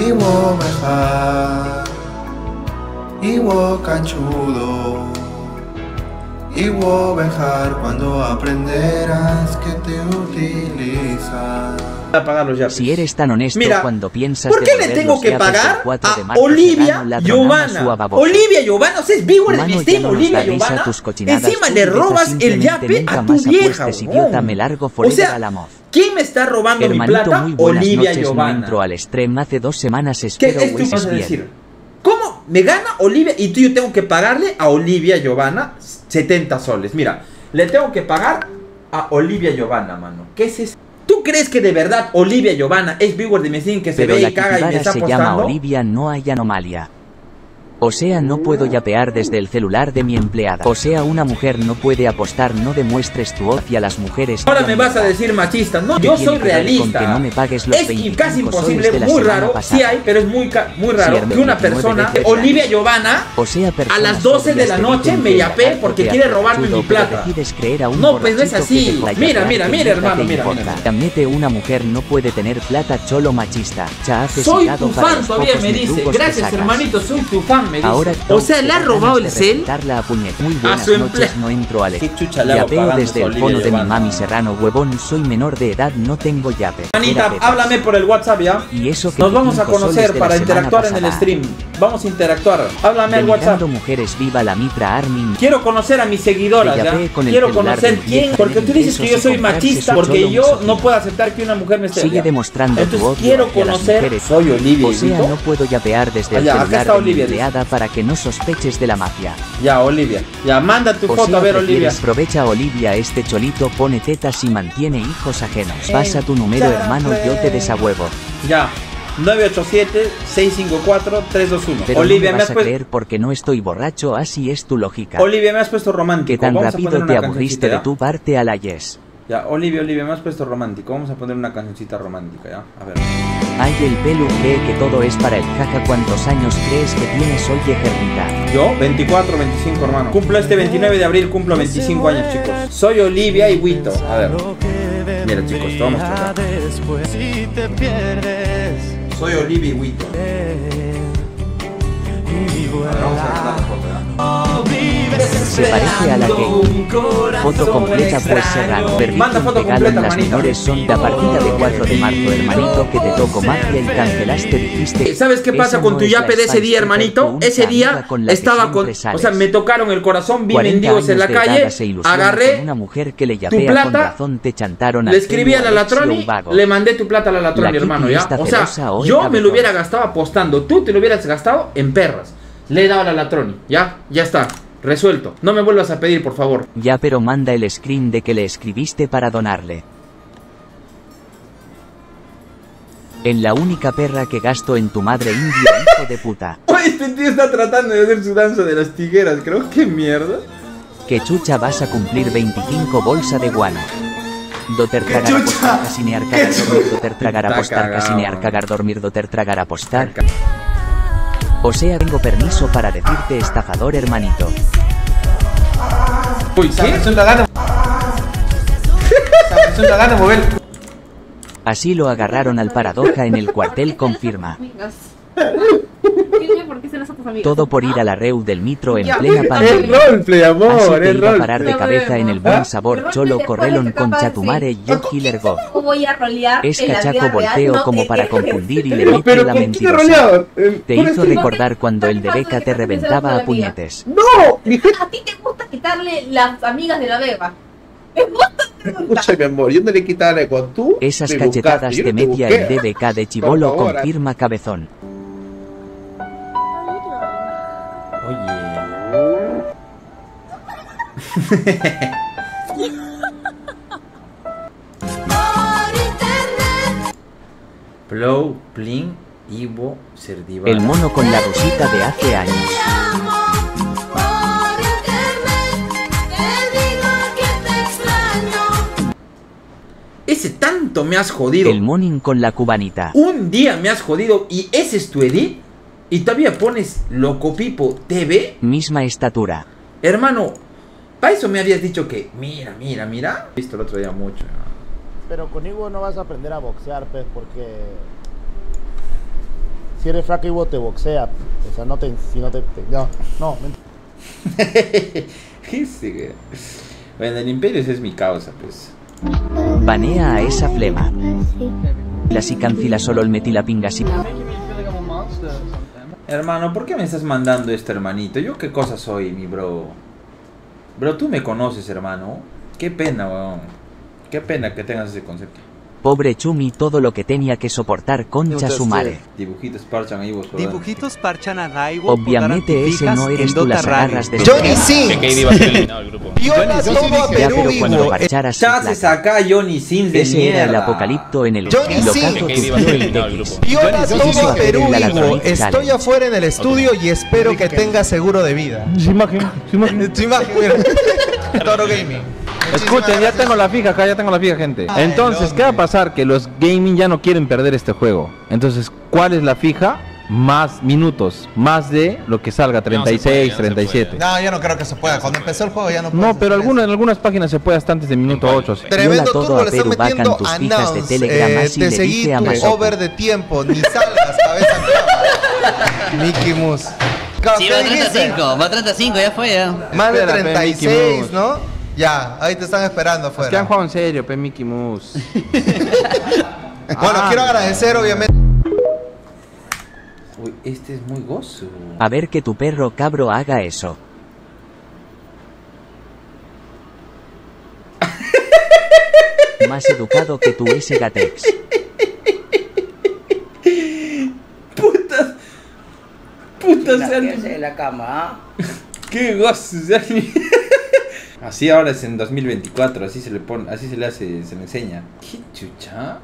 Iwo mejar, Iwo canchudo, Iwo bejar cuando aprenderás que te utilizan. Si eres tan honesto, mira, cuando piensas ¿por qué le tengo que pagar a Olivia Giovanna? Olivia Giovanna, o sea, es viewer de mi stream, Olivia Giovanna. Encima le robas el yape a tu vieja, o sea, ¿quién me está robando mi plata? Olivia Giovanna. No entro al stream hace 2 semanas, ¿Qué espero es decir? ¿Cómo me gana Olivia y yo tengo que pagarle a Olivia Giovanna 70 soles? Mira, le tengo que pagar a Olivia Giovanna, mano. ¿Qué es eso? ¿Tú crees que de verdad Olivia Giovanna es viewer de mi stream que se ve y caga y me está apostando? Se llama Olivia, no hay anomalia. O sea, no puedo yapear desde el celular de mi empleada. O sea, una mujer no puede apostar, no demuestres tu odio a las mujeres. Ahora me vas a decir machista. No, yo soy realista. Que no me pagues los es casi imposible, muy raro, sí hay, pero es muy raro que una persona, Olivia Giovanna, o sea, a las 12 de la noche me yapee porque quiere robarme mi plata. No, pues no es así. Mira, hermano, mira. Mete una mujer no puede tener plata, cholo machista. Soy tu fan, todavía me dice. Gracias, hermanito, soy tu fan. Ahora, o sea, le ha robado el cel muy buenas noches, no entro al yapeo desde el fono de mi mami Serrano, huevón, soy menor de edad, no tengo yape. Manita, háblame por el WhatsApp ya. Y eso que nos vamos a conocer para interactuar en el stream. Vamos a interactuar. Háblame al WhatsApp. Mujeres, viva la Mitra Armin. Quiero conocer a mis seguidoras, ya. Quiero conocer quién, porque tú dices que yo soy machista, porque yo no puedo aceptar que una mujer me esté. Sigue demostrando tu odio. Quiero conocer. Soy Olivia. O sea, no puedo yapear desde el celular de mi empleada para que no sospeches de la mafia. Ya, Olivia. Ya, manda tu foto, a ver, Olivia. Aprovecha, Olivia, este cholito pone tetas y mantiene hijos ajenos. Pasa tu número, hermano, yo te desahuevo. Ya. 987-654-321. Pero Olivia, no me vas a creer porque no estoy borracho, así es tu lógica. Olivia, me has puesto romántico. Que tan rápido te aburriste de tu parte a la yes. Ya, Olivia, me has puesto romántico. Vamos a poner una cancioncita romántica, ya. A ver. Ay, el pelu cree que todo es para el jaja. ¿Cuántos años crees que tienes hoy, Ejernita? Yo, 24, 25, hermano. Cumplo este 29 de abril, cumplo 25 años, chicos. Soy Olivia y Huito. A ver. Mira, chicos, te vamos a mostrar. Soy Olivia y Huito. Vamos a mandar la foto, ya. Se parece a la que foto completa pues Serrano. Manda foto completa, las menores son de a partir de 4 de marzo, hermanito, que te tocó magia y cancelaste, dijiste. ¿Sabes qué pasa con tu yape de ese día, hermanito? Ese día estaba con, o sea, me tocaron el corazón, vi mendigos en la calle, agarré una mujer que le tu plata, con razón te chantaron, le escribí a la Latroni, le mandé tu plata a la Latroni, hermano, ya. O sea, yo me lo hubiera gastado apostando, tú te lo hubieras gastado en perras. Le he dado a la Latroni, ya está. Resuelto. No me vuelvas a pedir, por favor. Ya, pero manda el screen de que le escribiste para donarle. En la única perra que gasto en tu madre indio, hijo de puta. Este tío está tratando de hacer su danza de las tijeras, creo. ¿Qué mierda? Que chucha vas a cumplir 25 bolsa de guano. Doter tragar apostar, casinear, cagar, dormir, doter tragar apostar, casinear, cagar, dormir, doter tragar apostar. O sea, tengo permiso para decirte estafador, hermanito. Uy, ¿qué? Así lo agarraron al Paradoja en el cuartel, confirma. Todo por ir a la reu del Mitro en plena pandemia. Es roleplay, amor, así te iba a parar de cabeza en el buen sabor cholo correlon con chatumare yo Hillergo. Es cachaco volteo como para confundir y le mete la mentirosa. Te hizo recordar cuando el de Beca te reventaba a puñetes. ¡No! A ti te gusta quitarle las amigas de la beba. Escúchame, amor, yo no le quitaré con tú. Esas cachetadas te metía el DBK de chibolo, confirma Cabezón. Oye. Blow, Plin, Ivo, Cerdiva. El mono con la rosita de hace años. Ese tanto me has jodido. El monin con la cubanita. Un día me has jodido y ese es tu edit. Y todavía pones Locopipo TV. Misma estatura. Hermano, para eso me habías dicho que mira. He visto el otro día mucho. Pero conmigo no vas a aprender a boxear, pues, porque Si eres flaco y vos te boxea. O sea, no te... Si no te... No. Bueno, el Imperio esa es mi causa, pues. Banea a esa flema. La sicancila solo el metilapingas. Hermano, ¿por qué me estás mandando esto, hermanito? ¿Yo qué cosa soy, mi bro? Bro, tú me conoces, hermano. Qué pena, weón. Qué pena que tengas ese concepto. Pobre Chumi, todo lo que tenía que soportar, concha su madre. Dibujitos parchan ahí vos. Dibujitos parchan a Daiwo. Obviamente ese no eres tú, las agarras de... Johnny Sins. Viola todo a Ya, Perú, pero cuando hijo. parcharas su Chaces placa. acá, Johnny Sins de Ese era el mierda. apocalipto en el Johnny locato Sins. tupió el tequis. Viola Quiso todo a hacer Perú, el hijo. Laladronic Estoy Challenge. afuera en el estudio y espero que tenga seguro de vida. Su imagen, mira. Toro Gaming. Escuchen, ya tengo la fija acá, ya tengo la fija, gente. Entonces, ¿qué va a pasar? Que los gaming ya no quieren perder este juego. Entonces, ¿cuál es la fija? Más minutos, más de lo que salga, 36, 37. No, yo no creo que se pueda. Cuando empezó el juego ya no puede. No, pero en algunas páginas se puede hasta antes de minuto 8. Sí. Tremendo Viola todo turbo, a le están Perú, vacan metiendo tus fijas de announce. Telegram, así Te le seguí dice a tu Mazoco. over de tiempo, ni salgas, cabeza clava. Mickey Mouse. Sí, va a 35, ya fue ya. Más de Espera, 36, Mickey Mouse. ¿no? Ya, ahí te están esperando Es que han afuera. jugado en serio, pe Mickey Mouse. Bueno, quiero agradecer, obviamente. Uy, este es muy gozo. A ver que tu perro cabro haga eso. Más educado que tu ese Gatex. Puta sea. de la cama. Qué gozo. Así ahora es en 2024, así se le pone, así se le hace, se le enseña. ¿Qué chucha?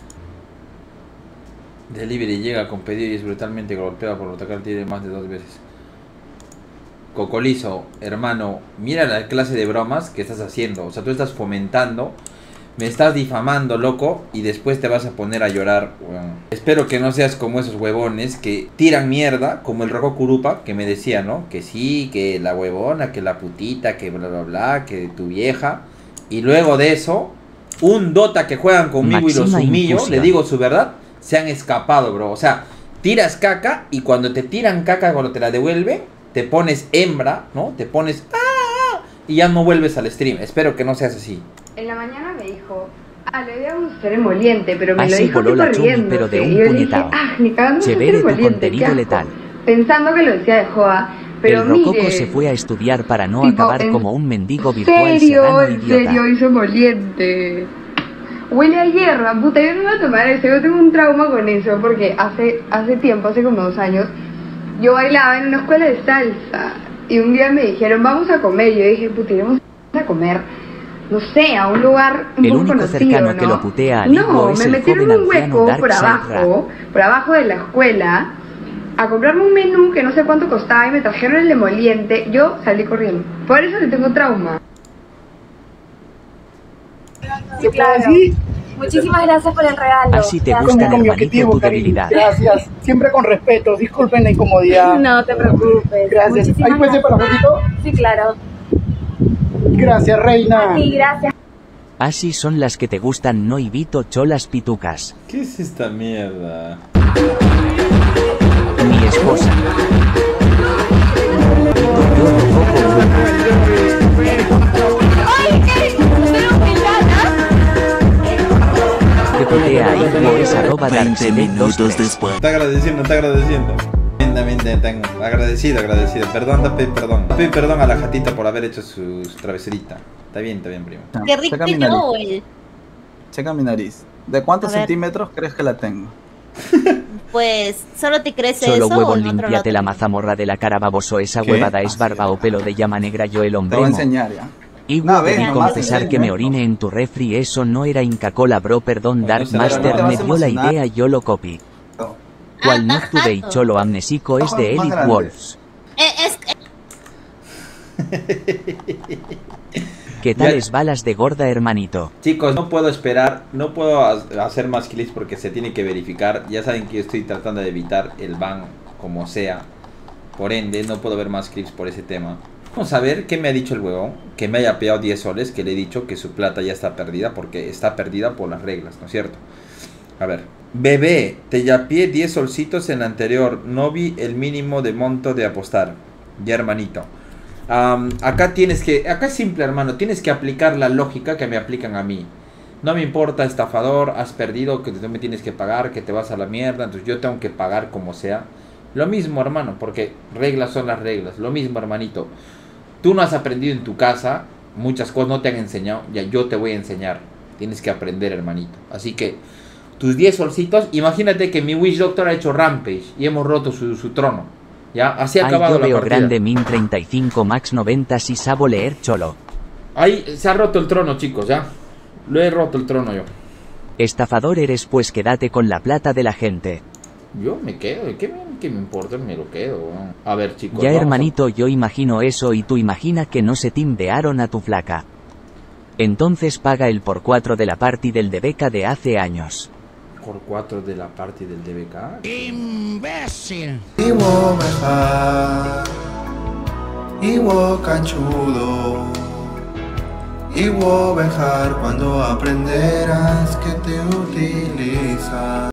Delivery llega con pedido y es brutalmente golpeado por atacar tiene más de 2 veces. Cocolizo, hermano, mira la clase de bromas que estás haciendo. O sea, tú estás fomentando, me estás difamando, loco, y después te vas a poner a llorar. Bueno, espero que no seas como esos huevones que tiran mierda, como el Rojo Kurupa, que me decía, ¿no? Que sí, que la huevona, que la putita, que bla bla bla, que tu vieja. Y luego de eso, un Dota que juegan conmigo y los Máxima humillo, infusión. le digo su verdad, se han escapado, bro. O sea, tiras caca y cuando te tiran caca, cuando te la devuelven, te pones hembra, ¿no? Te pones ¡ah! Y ya no vuelves al stream. Espero que no seas así. En la mañana me dijo, le voy a gustar emoliente, pero me Así lo dijo voló así la Chumi, corriendo. pero de un y yo le dije, puñetao. ni cagando Chévere tu emoliente, contenido qué asco. letal. Pensando que lo decía de joda, pero El Rococo mire, se fue a estudiar para no tipo, acabar en como un mendigo virtual serio, serrano en idiota. serio hizo emoliente. Huele a hierba, puta, yo no me voy a tomar eso, yo tengo un trauma con eso, porque hace tiempo, hace como 2 años, yo bailaba en una escuela de salsa, y un día me dijeron, vamos a comer, y yo dije, puta, iremos a comer, no sé, a un lugar un El poco único conocido, cercano ¿no? que lo putea a Ligo No, es me el metieron joven en un anciano hueco por Darkseid abajo de la escuela, a comprarme un menú que no sé cuánto costaba, y me trajeron el emoliente, yo salí corriendo, por eso le tengo trauma. Sí, claro. Muchísimas gracias por el regalo. Así te gustan, hermanito, tu debilidad. Gracias. Siempre con respeto. Disculpen la incomodidad. No te preocupes. Gracias. Muchísimas ¿Ahí puede ser para gracias. poquito? Sí, claro. Gracias, reina. Sí, gracias. Así son las que te gustan, no Ibito cholas pitucas. ¿Qué es esta mierda? Mi esposa. Yo Rococo que putea a Ivo es arroba Darkseid23. Está agradeciendo, está agradeciendo. Tremendamente tan agradecido. Perdón, te pido perdón a la jatita por haber hecho su travesurita. Está bien, primo. Qué rico Checa mi nariz. troll. Checa mi nariz. ¿De cuántos A ver. centímetros crees que la tengo? Pues, ¿solo te crece Solo eso o huevón, en otro límpiate la lado? mazamorra de la cara baboso. Esa ¿Qué? huevada es barba o pelo de llama negra. Yo el Te hombre. voy a enseñar ya. Y No, ven, debí nomás confesar enseña, que me ¿no? orine en tu refri. Eso no era Inca Cola, bro. Perdón, No, Dark no se Master te vas me a dio la emocionar. idea. Yo lo copy. No. Cual no today cholo amnesico es de Más Elite grande. Wolves. Es ¿Qué tal Ya- es balas de gorda, hermanito? Chicos, no puedo esperar, no puedo hacer más clips porque se tiene que verificar. Ya saben que yo estoy tratando de evitar el ban como sea. Por ende, no puedo ver más clips por ese tema. Vamos a ver qué me ha dicho el huevón. Que me haya pegado 10 soles, que le he dicho que su plata ya está perdida porque está perdida por las reglas, ¿no es cierto? A ver. Bebé, te yapié 10 solcitos en la anterior. No vi el mínimo de monto de apostar. Ya, hermanito. Acá es simple, hermano. Tienes que aplicar la lógica que me aplican a mí. No me importa, estafador, has perdido, que tú me tienes que pagar, que te vas a la mierda. Entonces yo tengo que pagar como sea. Lo mismo, hermano, porque reglas son las reglas. Lo mismo, hermanito. Tú no has aprendido en tu casa. Muchas cosas no te han enseñado. Ya yo te voy a enseñar. Tienes que aprender, hermanito. Así que tus 10 solcitos. Imagínate que mi Witch Doctor ha hecho Rampage y hemos roto su trono. Ya, así ha acabado la yo veo partida. grande min 35 max 90 si sabo leer cholo. Ahí se ha roto el trono, chicos, ya. Lo he roto el trono yo. Estafador eres, pues quédate con la plata de la gente. Yo me quedo, ¿qué me importa? Me lo quedo. A ver, chicos. Ya, hermanito, yo imagino eso y tú imagina que no se timbearon a tu flaca. Entonces paga el por 4 de la party del DBK de hace años. Por 4 de la party del DBK. ¡Imbécil! Iwo meja, Iwo canchudo, Iwo bejar cuando aprenderás que te utiliza.